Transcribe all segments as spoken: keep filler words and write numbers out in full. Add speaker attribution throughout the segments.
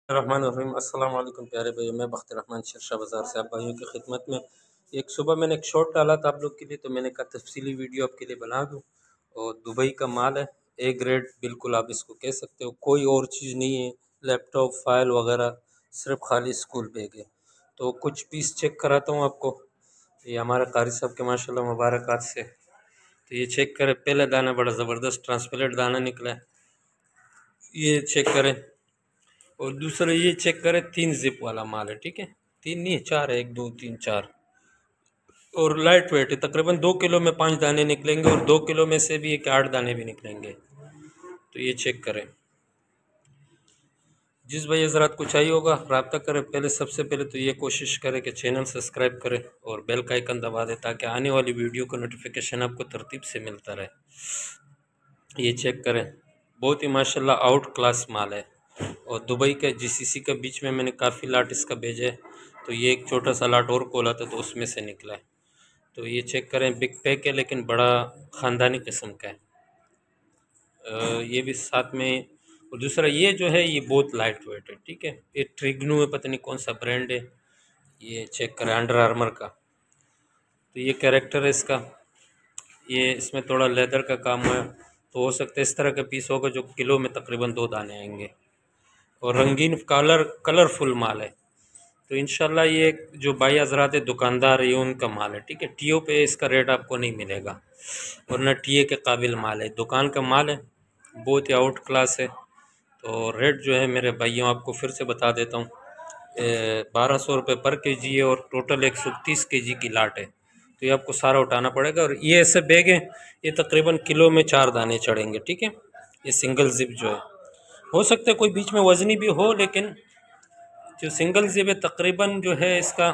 Speaker 1: रहमान रहीम। अस्सलाम वालेकुम प्यारे भाई, मैं बख्तर रहमान शेरशाह बाज़ार से आप भाइयों की खिदमत में। एक सुबह मैंने एक शॉट डाला था आप लोग के लिए, तो मैंने कहा तफसीली वीडियो आपके लिए बना दूं। और दुबई का माल है, ए ग्रेड बिल्कुल आप इसको कह सकते हो, कोई और चीज़ नहीं है। लैपटॉप फाइल वगैरह सिर्फ खाली स्कूल बैग है। तो कुछ पीस चेक कराता हूँ आपको। ये हमारे कारी साहब के माशाल्लाह मुबारकात से। तो ये चेक करें, पहले दाना बड़ा ज़बरदस्त ट्रांसपेरेंट दाना निकला है, ये चेक करें। और दूसरा ये चेक करें, तीन जिप वाला माल है, ठीक है। तीन नहीं, चार है, एक दो तीन चार। और लाइट वेट है, तकरीबन दो किलो में पाँच दाने निकलेंगे, और दो किलो में से भी एक आठ दाने भी निकलेंगे। तो ये चेक करें। जिस भाई हजरात को चाहिए होगा रब्ता करें। पहले सबसे पहले तो ये कोशिश करें कि चैनल सब्सक्राइब करें और बेल का आइकन दबा दें, ताकि आने वाली वीडियो का नोटिफिकेशन आपको तरतीब से मिलता रहे। ये चेक करें, बहुत ही माशाल्लाह आउट क्लास माल है। और दुबई के जीसीसी के बीच में मैंने काफ़ी लाट इसका भेजा है, तो ये एक छोटा सा लाट और खोला था तो उसमें से निकला है। तो ये चेक करें, बिग पैक है लेकिन बड़ा ख़ानदानी किस्म का है। अ, ये भी साथ में। और दूसरा ये जो है ये बहुत लाइट वेट है, ठीक है। ये ट्रिग्नू है, पता नहीं कौन सा ब्रांड है। ये चेक करें, अंडर आर्मर का। तो ये कैरेक्टर है इसका, ये इसमें थोड़ा लेदर का काम है। तो हो सकता है इस तरह का पीस होगा जो किलो में तकरीबन दो दाने आएंगे। और रंगीन कलर कलरफुल माल है। तो इंशाल्लाह ये जो भाई हजरात है दुकानदार, ये उनका माल है, ठीक है। टीओ पे इसका रेट आपको नहीं मिलेगा, और न टीए के काबिल माल है, दुकान का माल है, बहुत ही आउट क्लास है। तो रेट जो है मेरे भाइयों आपको फिर से बता देता हूँ, बारह सौ रुपये पर के जी है, और टोटल एक सौ तीस के जी की लाट है। तो ये आपको सारा उठाना पड़ेगा। और ये ऐसे बैग हैं, ये तकरीबन किलो में चार दाने चढ़ेंगे, ठीक है। ये सिंगल जिप जो है, हो सकता है कोई बीच में वजनी भी हो, लेकिन जो सिंगल जिप है तकरीबन जो है इसका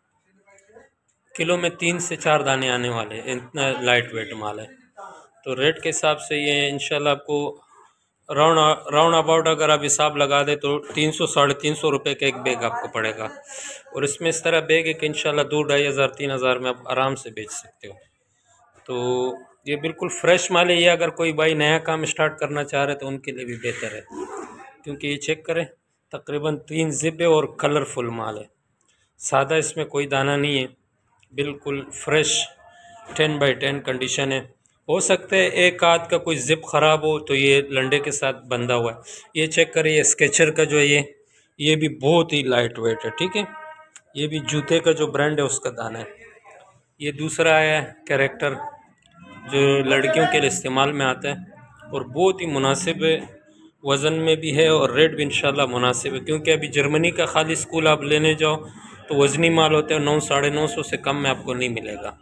Speaker 1: किलो में तीन से चार दाने आने वाले, इतना लाइट वेट माल है। तो रेट के हिसाब से ये इंशाल्लाह आपको राउंड राउंड अबाउट अगर आप हिसाब लगा दें तो तीन सौ साढ़े तीन सौ रुपये का एक बैग आपको पड़ेगा। और इसमें इस तरह बैग है कि इंशाल्लाह दो ढाई हज़ार तीन हज़ार में आप आराम से बेच सकते हो। तो ये बिल्कुल फ्रेश माल है। ये अगर कोई भाई नया काम स्टार्ट करना चाह रहे तो उनके लिए भी बेहतर है, क्योंकि ये चेक करें, तकरीबन तीन जिप है और कलरफुल माल है। सादा इसमें कोई दाना नहीं है, बिल्कुल fresh ten by ten condition है। हो सकता है एक आध का कोई जिप ख़राब हो, तो ये लंडे के साथ बंधा हुआ है। ये चेक करें, ये स्केचर का जो है ये ये भी बहुत ही लाइट वेट है, ठीक है। ये भी जूते का जो ब्रांड है उसका दाना है। ये दूसरा आया है कैरेक्टर, जो लड़कियों के लिए इस्तेमाल में आता है, और बहुत ही मुनासिब है, वज़न में भी है और रेट भी इंशाल्लाह मुनासिब है। क्योंकि अभी जर्मनी का खाली स्कूल आप लेने जाओ तो वज़नी माल होते हैं, नौ साढ़े नौ सौ से कम में आपको नहीं मिलेगा।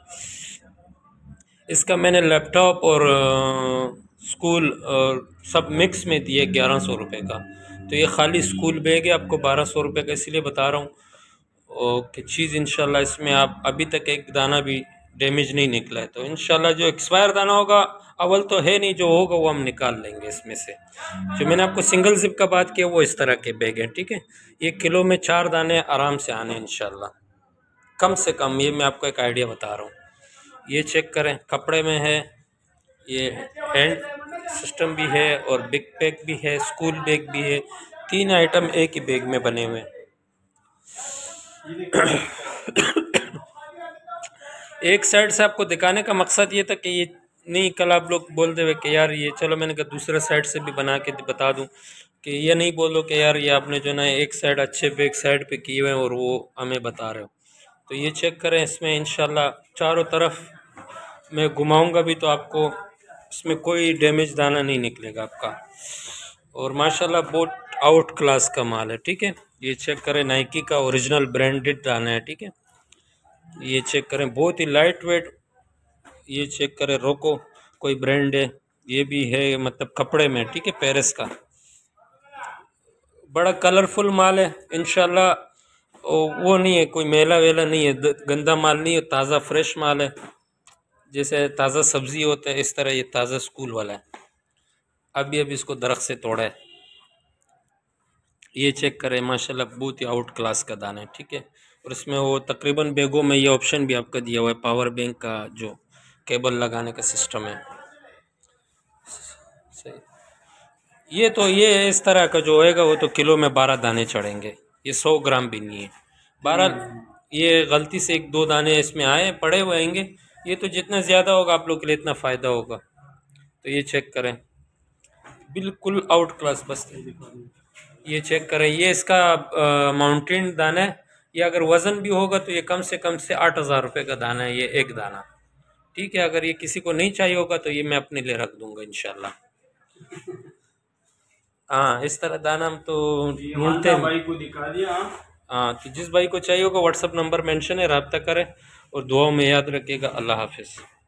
Speaker 1: इसका मैंने लैपटॉप और स्कूल और सब मिक्स में दिए ग्यारह सौ रुपये का। तो ये खाली स्कूल बैग है, आपको बारह सौ रुपये का इसलिए बता रहा हूँ कि चीज़ इंशाल्लाह इसमें आप अभी तक एक दाना भी डैमेज नहीं निकला है। तो इंशाल्लाह जो एक्सपायर दाना होगा, अव्वल तो है नहीं, जो होगा वो हम निकाल लेंगे इसमें से। जो मैंने आपको सिंगल जिप का बात किया वो इस तरह के बैग हैं, ठीक है। ये किलो में चार दाने आराम से आने इंशाल्लाह, कम से कम। ये मैं आपको एक आइडिया बता रहा हूँ। ये चेक करें, कपड़े में है, ये हैंड सिस्टम भी है और बिग पैक भी है, स्कूल बैग भी है। तीन आइटम एक ही बैग में बने हुए हैं। एक साइड से आपको दिखाने का मकसद ये था कि ये नहीं कल आप लोग बोल दे कि यार ये, चलो मैंने कहा दूसरे साइड से भी बना के बता दूं, कि ये नहीं बोलो कि यार ये आपने जो ना एक साइड अच्छे बैक साइड पे किए हुए हैं और वो हमें बता रहे हो। तो ये चेक करें, इसमें इंशाल्लाह चारों तरफ मैं घुमाऊंगा भी तो आपको इसमें कोई डैमेज दाना नहीं निकलेगा आपका। और माशाल्लाह बहुत आउट क्लास का माल है, ठीक है। ये चेक करें, नाइकी का ओरिजिनल ब्रांडेड दाना है, ठीक है। ये चेक करें, बहुत ही लाइट वेट। ये चेक करें, रोको कोई ब्रांड है, ये भी है, मतलब कपड़े में, ठीक है, पेरिस का। बड़ा कलरफुल माल है इंशाल्लाह। वो नहीं है कोई मेला वेला नहीं है, गंदा माल नहीं है, ताज़ा फ्रेश माल है। जैसे ताज़ा सब्जी होता है इस तरह ये ताज़ा स्कूल वाला है, अभी अभी इसको दरख्त से तोड़ा है। ये चेक करें, माशाल्लाह बहुत ही आउट क्लास का दाना है, ठीक है। और इसमें वो तकरीबन बैगों में ये ऑप्शन भी आपका दिया हुआ है, पावर बैंक का जो केबल लगाने का सिस्टम है। सही। ये तो ये इस तरह का जो होएगा वो तो किलो में बारह दाने चढ़ेंगे, ये सौ ग्राम भी नहीं है। बारह ये गलती से एक दो दाने इसमें आए पड़े हुए आएंगे, ये तो जितना ज़्यादा होगा आप लोग के लिए इतना फ़ायदा होगा। तो ये चेक करें, बिल्कुल आउट क्लास। बस ये चेक करें, ये इसका माउंटेन दाना है। ये अगर वज़न भी होगा तो ये कम से कम से आठ हज़ार रुपये का दाना है ये एक दाना। ठीक है, अगर ये किसी को नहीं चाहिए होगा तो ये मैं अपने लिए रख दूंगा इंशाल्लाह। हाँ, इस तरह दाना हम तो ढूंढते हैं।
Speaker 2: भाई को दिखा दिया।
Speaker 1: हाँ, तो जिस भाई को चाहिए होगा व्हाट्सअप नंबर मेंशन है, रब्ता करें और दुआओं में याद रखिएगा। अल्लाह हाफिज़।